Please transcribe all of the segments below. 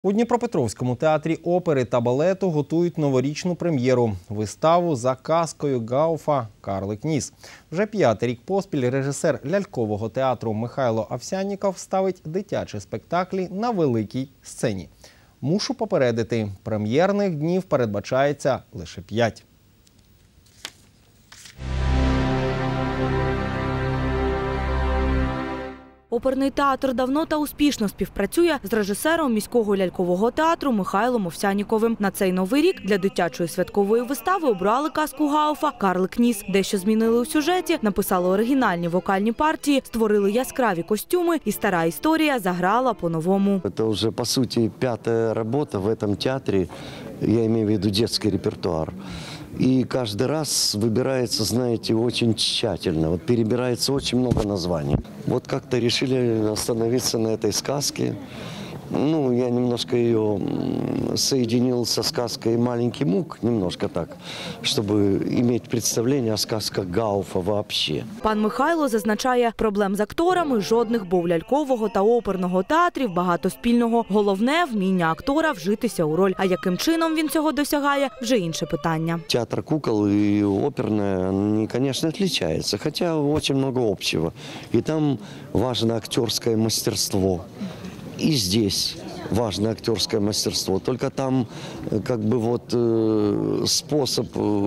У Дніпропетровському театрі опери та балету готують новорічну прем'єру – виставу за казкою Гауфа «Карлик Ніс». Вже 5-й рік поспіль режисер лялькового театру Михайло Овсянніков ставить дитячі спектаклі на великій сцені. Мушу попередити – прем'єрних днів передбачається лише 5. Оперний театр давно та успішно співпрацює з режисером міського лялькового театру Михайлом Овсяніковим. На цей новий рік для дитячої святкової вистави обрали казку Гауфа «Карлик Ніс». Дещо змінили у сюжеті, написали оригінальні вокальні партії, створили яскраві костюми і стара історія заграла по-новому. Це вже, по суті, 5-я робота в цьому театрі, я маю в виду дитячий репертуар. И каждый раз выбирается, знаете, очень тщательно. Вот перебирается очень много названий. Вот как-то решили остановиться на этой сказке. Ну, я немножко ее соединил со сказкой «Маленький Мук», немножко так, чтобы иметь представление о сказках Гауфа вообще. Пан Михайло зазначає, проблем з акторами жодних, бо в лялькового та оперного театрів багато спільного. Головне – вміння актора вжитися у роль. А яким чином він цього досягає – вже інше питання. Театр кукол и оперное, они, конечно, отличаются, хотя очень много общего. И там важно актерское мастерство. И здесь важно актерское мастерство. Только там как бы вот способ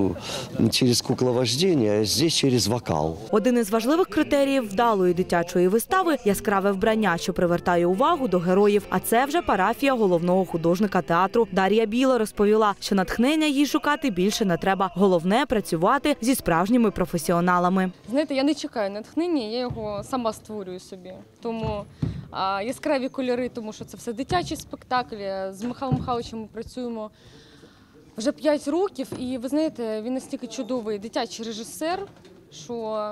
через кукловождение, а здесь через вокал. Один із важливих критеріїв вдалої дитячої вистави – яскраве вбрання, що привертає увагу до героїв. А це вже парафія головного художника театру. Дар'я Біла розповіла, що натхнення їй шукати більше не треба. Головне – працювати зі справжніми професіоналами. Знаєте, я не чекаю натхнення, я його сама створюю собі. Тому яскраві кольори, тому що це все дитячі спектаклі. З Михайлом Михайловичем ми працюємо вже 5 років. І ви знаєте, він настільки чудовий дитячий режисер, що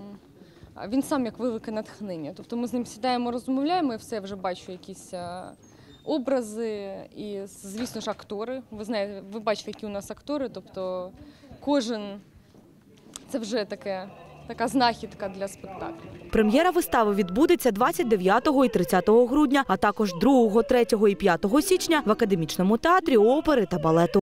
він сам як велике натхнення. Тобто ми з ним сідаємо, розмовляємо, і все, я вже бачу якісь образи і, звісно ж, актори. Ви знаєте, ви бачите, які у нас актори, тобто кожен – це вже така знахідка для спектаклю. Прем'єра вистави відбудеться 29 і 30 грудня, а також 2, 3 і 5 січня в Академічному театрі опери та балету.